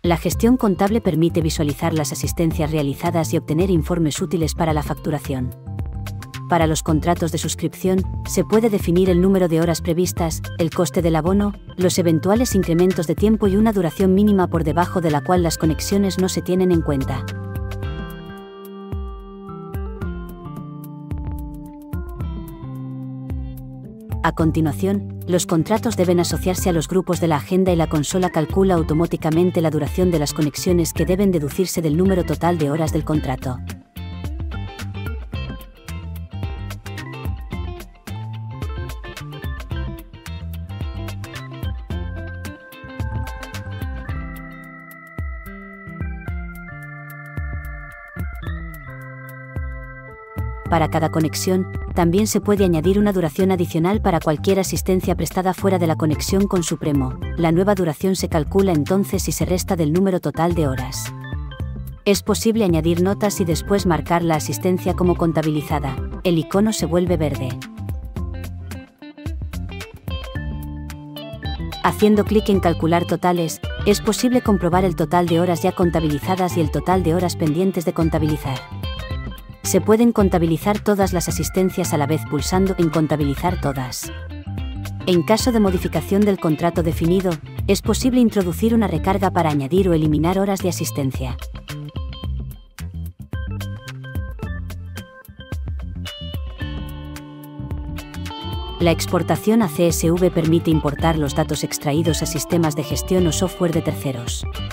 La gestión contable permite visualizar las asistencias realizadas y obtener informes útiles para la facturación. Para los contratos de suscripción, se puede definir el número de horas previstas, el coste del abono, los eventuales incrementos de tiempo y una duración mínima por debajo de la cual las conexiones no se tienen en cuenta. A continuación, los contratos deben asociarse a los grupos de la agenda y la consola calcula automáticamente la duración de las conexiones que deben deducirse del número total de horas del contrato. Para cada conexión, también se puede añadir una duración adicional para cualquier asistencia prestada fuera de la conexión con Supremo. La nueva duración se calcula entonces y se resta del número total de horas. Es posible añadir notas y después marcar la asistencia como contabilizada. El icono se vuelve verde. Haciendo clic en Calcular totales, es posible comprobar el total de horas ya contabilizadas y el total de horas pendientes de contabilizar. Se pueden contabilizar todas las asistencias a la vez pulsando en Contabilizar todas. En caso de modificación del contrato definido, es posible introducir una recarga para añadir o eliminar horas de asistencia. La exportación a CSV permite importar los datos extraídos a sistemas de gestión o software de terceros.